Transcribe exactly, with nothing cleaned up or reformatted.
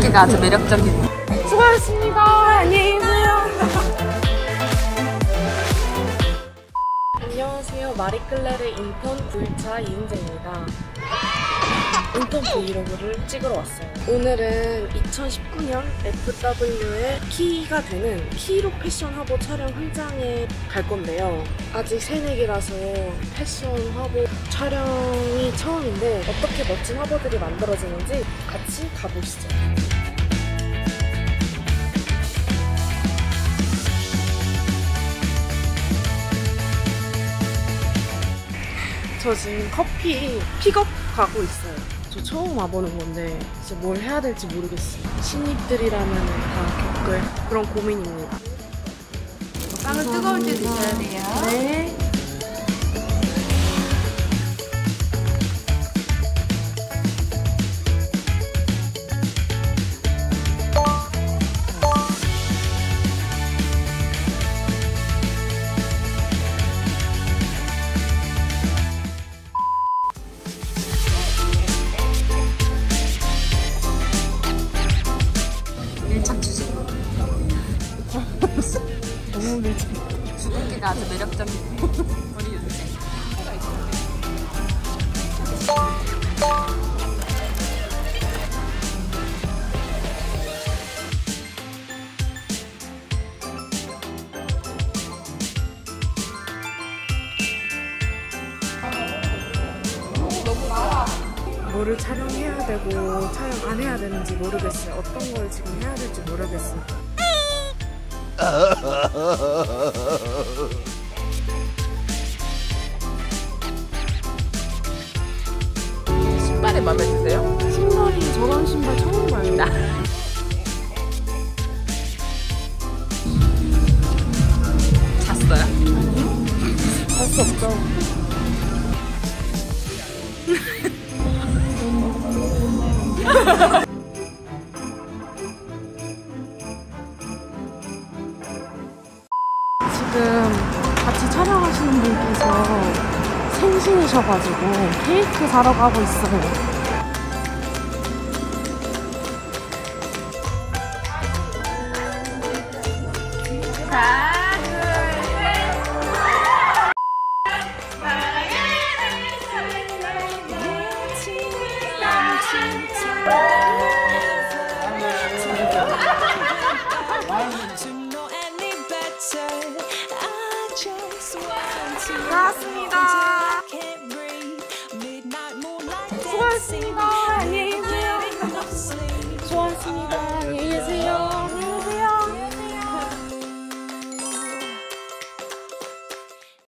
주근깨가 아주 매력적인. 수고하셨습니다. 안녕히 계세요. 안녕하세요. 마리클레르 인턴 구 일차 이은재입니다. 인턴 브이로그를 찍으러 왔어요. 오늘은 이천십구 년 에프더블유의 키가 되는 키로 패션 화보 촬영 현장에 갈 건데요. 아직 새내기라서 패션 화보 촬영이 처음인데 어떻게 멋진 화보들이 만들어지는지 같이 가보시죠. 저 지금 커피 픽업 가고 있어요. 저 처음 와보는 건데 이제 뭘 해야 될지 모르겠어요. 신입들이라면 다 겪을 그런 고민입니다. 빵을 뜨거울 때 드셔야 돼요. 네. 밀착 주제. 너무 밀착. 주근깨가 아주 매력적인 우리 윤재. 뭐를 촬영해야 되고 촬영 안 해야 되는지 모르겠어요. 어떤 걸 지금 해야 될지 모르겠어요. 신발이 마음에 드세요? 신발이 저런 신발 처음 봐요. 잤어요? 잘 수 없죠. 지금 같이 촬영하시는 분께서 생신이셔가지고 케이크 사러 가고 있어요. 나왔습니다. 수고하셨습니다.